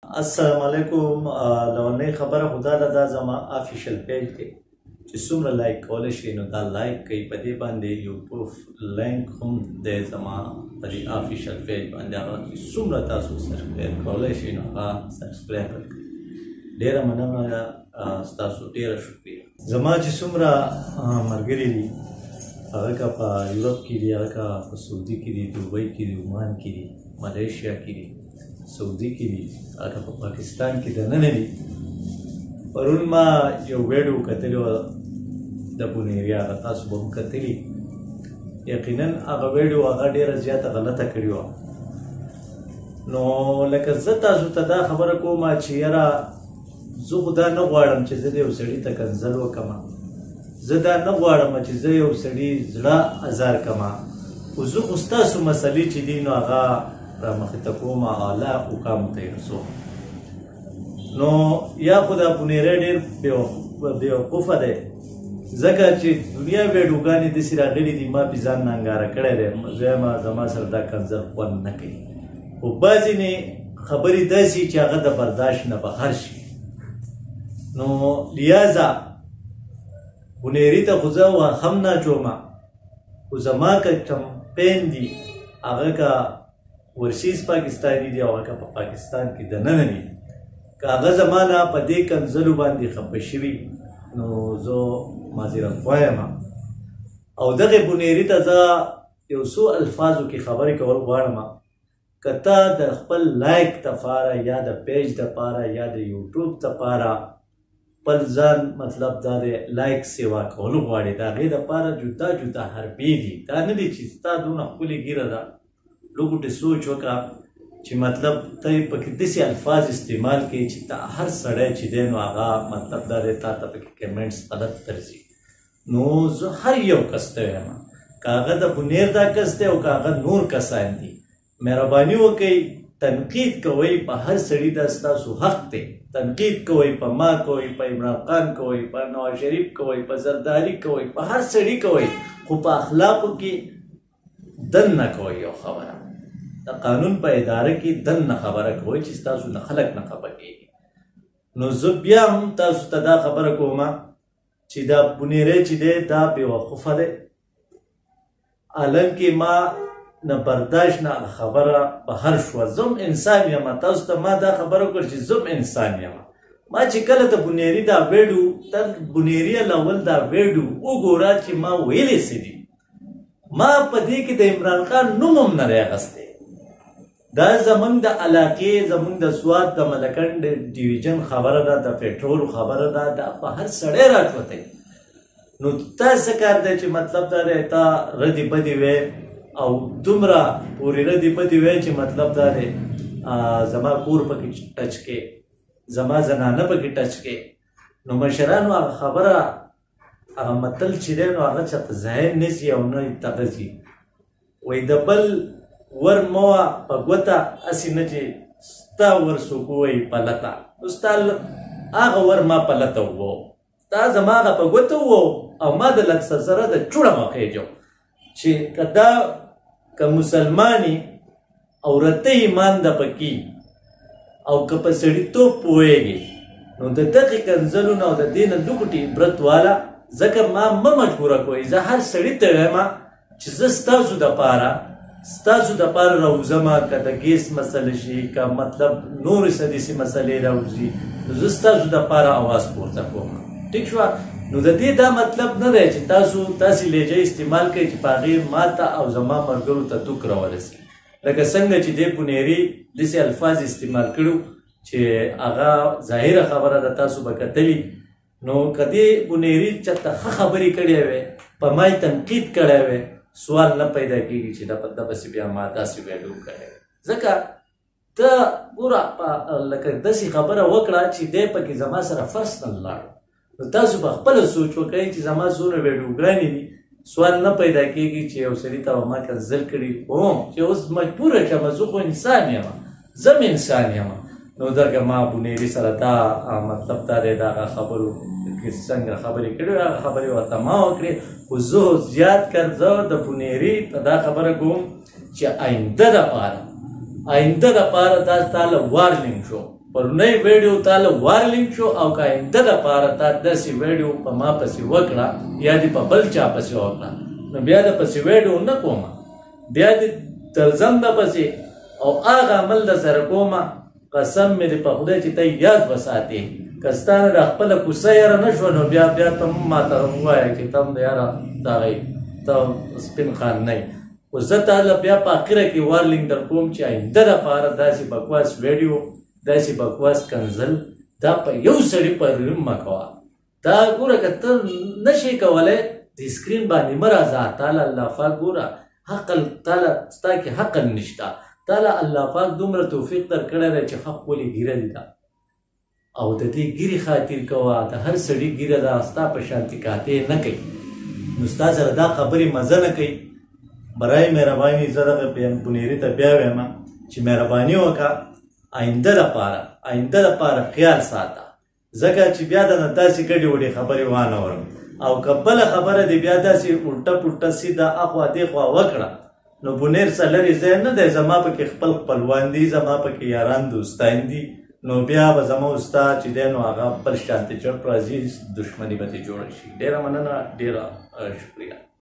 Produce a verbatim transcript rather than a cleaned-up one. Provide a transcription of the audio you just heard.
السلام علیکم. لومړنۍ خبره خو دا ده، دا زما افیشل پیج دی چې څومره لایک کولی شئ نو دا لایک کوئ. په دې باندې یوټیوب لینک هم دی زما په دې افیشل پیج باندې، هغه چې څومره تاسو سبسکرایب کولی شئ نو هغه سبسکرایب کړئ. ډېره مننه، ستاسو ډېره شکریه. زما چې څومره ملګري دي هغه که په یورپ کې دي، هغه که په سعودي کې دي، دوبۍ کې دي، عمان کې دي، ملیشیا کې دي، سعودي کې دي، هغه په پاکستان کې دننه دي. پرون ما یو ویډیو کتلی وه د بونیري، هغه تاسو به هم کتلي. یقینا هغه ویډیو هغه ډېره زیاته غلطه کړې وه. نو لکه زه تاسو ته دا خبره کوم چې یاره زه خو دا نه غواړم چې زه د یو سړي ته کنځل وکړم، زه دا نه غواړم چې زه یو سړي زړه ازار کړم، خو زه خو ستاسو مسلې چې دي نو هغه را مخې ته کوم، اعلی حکامو ته یې رسوم. نو یا خو دا بونیری ډېر بېوقوفه دی، ځکه چې دنیا ویډیوګانې داسې راغلي دي، ما پې ځان ننګاره کړی دی. زما زما سره دا کنځل خوند نه کوي، خو بعضې نه خبرې داسې چې هغه د برداشت نه بهر شي. نو لہذا بونیري ته خو زه هم نه اچوم، خو زما که کمپین دي هغه که ورسیز پاکستاني دي او هغه په پاکستان کې دننه دي، که هغه زما نه په دې کنځلو باندې خفه شوي نو زه معذرت خوا یم. او دغې بونیري ته زه یو څو الفاظو کې خبرې کول غواړم. که ته د خپل لایک دپاره یا د پیج دپاره یا د یوټیوب دپاره خپل ځان مطلب دا د لایک سیوا کولو غواړې، د هغې دپاره جدا جدا حربې دي. دا نه دي چې ستا دونه ښکلې ګیره ده، لږ سوچ وکړه چې مطلب ته یې پکې داسې الفاظ استعمال کوي چې ته هر سړی چې دی نو هغه مطلب دا دی تا ته پکې کمنټس غلط درځي. نو زه هر یو کس ته وایم، که هغه د بونیر دا کس دی او که هغه نور کسان دي، مهرباني وکئ تنقید کوئ. په هر سړي دا ستاسو حق دی، تنقید کوئ، په ما کوئ، په عمران خان کوئ، په نواز شریف کوئ، په زرداري کوئ، په هر سړي کوئ، خو په اخلاقو کې دننه کوئ. یو خبره د قانون په اداره کې دننه خبره کوئ چې ستاسو نه خلک نه خفه کېږي. نو زه بیا هم تاسو ته دا خبره کوم چې دا بونیری چې دی دا بېوقوفه دی. حالانکې ما نه برداشت نه خبره بهر شوه. زه هم انسان یم، تاسو ته ما دا خبره وکړه چې زه هم انسان یم. ما چې کله د بونیري دا ویډیو ته بونیري الاول دا ویډیو وګوره چې ما ویلې څه دي، ما په دې کې د عمران خان نوم هم نه دی اخیستی. دا زمونږ د علاقې، زمونږ د سوات د ملکنډ ډیویژن خبره ده، د پټرول خبره ده، دا په هر سړی راچوتی. نو تا څه کار دی چې مطلب دا دی تا ردې بدې وی او دومره پورې ردې بدې وی چې مطلب دا دی زما کور پکې ټچ کې، زما زنانه پکې ټچ کې. نو مشرانو هغه خبره هغه متل چې دی نو هغه چاته ذهن نه ځي او نه دغه ځي. وایي د بل ور مه وه په ګوته، هسې نه چې ستا ور څوک ووایي پلته. نو ستا هغه ور ما پلته ووو، ستا زما هغه په ګوته ووو او ما د لږ سره د چوړه مخېجو چې که دا که مسلمانې او رته ایمان ده پکې او که په سړیتوب پوهېږي نو د دغې کنځلو نه او د دې نه لوکټې عبرت واله. ځکه ما مه مجبوره کوئ. زه هر سړي ته وایم چې زه ستاسو دپاره ستاسو دپاره راوځم، که د ګیس مسله شي، که مطلب نورې څه داسې مسلې راوځي نو زه ستاسو دپاره اواز پورته کوم. ټیک شوه؟ نو د دې دا مطلب نه دی چې تاسو داسې لهجه استعمال کوئ چې په هغې ما ته او زما ملګرو ته دوک راورسي. لکه څنګه چې دې بونیري داسې الفاظ استعمال کړو چې هغه ظاهره خبره ده، تاسو به کتلي. نو که دې بونیري چاته ښه خبرې کړې وې، په ما یې تنقید کړی وې، سوال نه پیدا کېږي چې دا په دغسې بیا ما داسې ویډیو کړی. ځکه ته ګوره لکه داسې خبره وکړه چې دی پکې زما سره پرسنل لاړو. نو تاسو په خپله سوچ وکړئ چې زما څومره ویډیوګانې دي، سوال نه پیدا کېږي چې یو سړي ته به ما کنځل کړي. هو چې اوس مجبوره شم، زه خو انسان یم، زه هم انسان یم. نو دغه ما بونیري سره دا مطلب دا دی، د هغه خبرو کې څنګه خبرې کړې وې هغه خبرې ورته ما وکړې. خو زه زیات کر زه د بونیري ته دا خبره کوم چې آینده دپاره آینده دپاره دا ستا له وارنینګ شو پرونی ویډیو تاله وارلینګ شو او که آینده دپاره تا داسې ویډیو په ما پسې وکړه یا دې په بل چا پسې وکړه نو بیا د پسې ویډیو نه کومه بیا دې درځم د پسې او هغه عمل د سره کومه قسم مې دې په خدای چې ته یاد وساتې که ستا نه د خپله کوڅه یاره نه شوه نو بیا بیا ته هم ما ته ووایه چې ته هم د یاره دغه ته سپین خان نه یې خو زه تاله بیا په اخره کې وارلینګ در کوم چې آینده دپاره داسې بکواس ویډیو داسې بکواس کنزل دا په یو سړي پر مه کوه دا ګوره که ته نشې کولی د سکرین باندې مه راځه تاله الله پاک ګوره حقل تاله ستا کې حقل نشته تاله الله پاک دومره توفیق درکړی دی چې حق ولې ګیره دي ده او د دې ګیرې خاطر کوه د هر سړي ګیره ده ستا په شانتې کاتې نه کوي نو ستا سره دا خبرې مزه نه کوي برای مهرباني زه دغه بنیري ته بیا وایم چې مهرباني وکړه آینده دپاره آینده دپاره خیال ساته ځکه چې بیا د نه داسې ګډې وډې خبرې وانورم او که بله خبره دې بیا داسې الټه پلټه سیده اخوا دېخوا وکړه نو بنیر څه لرې ځای نه دی زما پکې خپل خپلوان دي زما پکې یاران دوستان دي نو بیا به زما استاد چې دی نو هغه بل شانتې چرپ راځي دښمني به ترې جوړه شي ډېره مننه ډېره شکریه